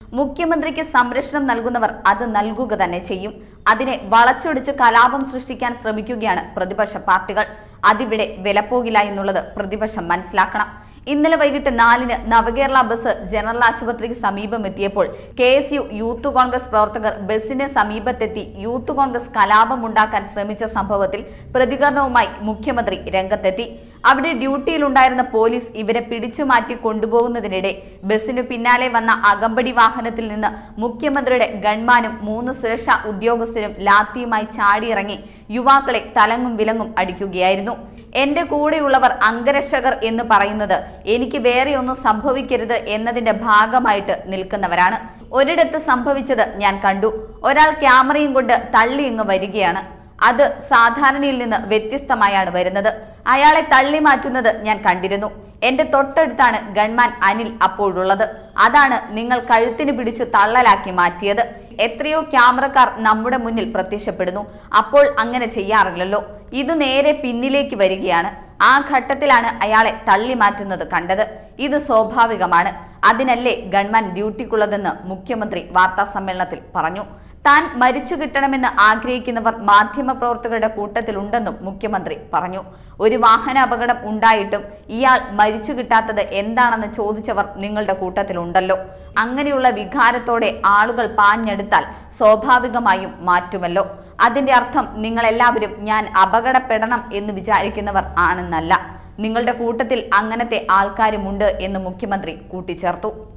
മുഖ്യമന്ത്രിക്ക് സംരക്ഷണം നൽകുന്നവർ അത് നൽകുക തന്നെ ചെയ്യും. അതിനെ വളച്ചൊടിച്ച് കലാപം സൃഷ്ടിക്കാൻ ശ്രമിക്കുകയാണ് പ്രതിപക്ഷ പാർട്ടികൾ. അതിവിടെ വിലപ്പോകില്ല എന്നുള്ളത് പ്രതിപക്ഷം മനസ്സിലാക്കണം. ഇന്നലെ വൈകിട്ട് 4-ന് നവകേരള ബസ് ജനറൽ ആശുപത്രിക്ക് സമീപം എത്തിയപ്പോൾ KSU യൂത്ത് കോൺഗ്രസ് പ്രവർത്തകർ ബസിന് സമീപത്തെത്തി യൂത്ത് കോൺഗ്രസ് കലാപമുണ്ടാക്കാൻ ശ്രമിച്ച സംഭവത്തിൽ പ്രതികരണവുമായി മുഖ്യമന്ത്രി രംഗത്തെത്തി. അവിടെ ഡ്യൂട്ടിയിലുണ്ടായിരുന്ന പോലീസ് ഇവരെ പിടിച്ചുമാറ്റി കൊണ്ടുപോകുന്നതിനിടെ ബസിനു പിന്നാലെ വന്ന അകമ്പടി വാഹനത്തിൽ നിന്ന് മുഖ്യമന്ത്രിയുടെ ഗൺമാനും 3 സുരക്ഷാ ഉദ്യോഗസ്ഥരും ലാത്തിയുമായി ചാടിയിറങ്ങി യുവാക്കളെ തലങ്ങും വിലങ്ങും അടിക്കുകയായിരുന്നു. എന്റെ കൂടെയുള്ളവർ അംഗരക്ഷകർ എന്ന് പറയുന്നത് എനിക്ക് വേറെയൊന്നും സംഭവിക്കരുത് എന്നതിന്റെ ഭാഗമായിട്ട് നിൽക്കുന്നവരാണ്. ഒരിടത്ത് സംഭവിച്ചത് ഞാൻ കണ്ടു. ഒരാൾ ക്യാമറയും കൊണ്ട് തള്ളി ഇങ്ങ് വരികയാണ്. അത് സാധാരണയിൽ നിന്ന് വ്യത്യസ്തമായാണ് വരുന്നത്. അയാളെ തള്ളി മാറ്റുന്നത് ഞാൻ കണ്ടിരുന്നു. എന്റെ തൊട്ടടുത്താണ് ഗൺമാൻ അനിൽ അപ്പോഴുള്ളത്. അതാണ് നിങ്ങൾ കഴുത്തിന് പിടിച്ചു തള്ളലാക്കി മാറ്റിയത്. എത്രയോ ക്യാമറക്കാർ നമ്മുടെ മുന്നിൽ പ്രത്യക്ഷപ്പെടുന്നു. അപ്പോൾ അങ്ങനെ ചെയ്യാറില്ലല്ലോ. ഇത് നേരെ പിന്നിലേക്ക് വരികയാണ്. ആ ഘട്ടത്തിലാണ് അയാളെ തള്ളി മാറ്റുന്നത് കണ്ടത്. ഇത് സ്വാഭാവികമാണ്. അതിനല്ലേ ഗൺമാൻ ഡ്യൂട്ടിക്കുള്ളതെന്ന് മുഖ്യമന്ത്രി വാർത്താ സമ്മേളനത്തിൽ പറഞ്ഞു. താൻ മരിച്ചു കിട്ടണമെന്ന് ആഗ്രഹിക്കുന്നവർ മാധ്യമപ്രവർത്തകരുടെ കൂട്ടത്തിലുണ്ടെന്നും മുഖ്യമന്ത്രി പറഞ്ഞു. ഒരു വാഹന അപകടം ഉണ്ടായിട്ടും ഇയാൾ മരിച്ചു കിട്ടാത്തത് എന്താണെന്ന് ചോദിച്ചവർ നിങ്ങളുടെ കൂട്ടത്തിലുണ്ടല്ലോ. അങ്ങനെയുള്ള വികാരത്തോടെ ആളുകൾ പാഞ്ഞെടുത്താൽ സ്വാഭാവികമായും മാറ്റുമല്ലോ. അതിന്റെ അർത്ഥം നിങ്ങളെല്ലാവരും ഞാൻ അപകടപ്പെടണം എന്ന് വിചാരിക്കുന്നവർ ആണെന്നല്ല. നിങ്ങളുടെ കൂട്ടത്തിൽ അങ്ങനത്തെ ആൾക്കാരുമുണ്ട് എന്ന് മുഖ്യമന്ത്രി കൂട്ടിച്ചേർത്തു.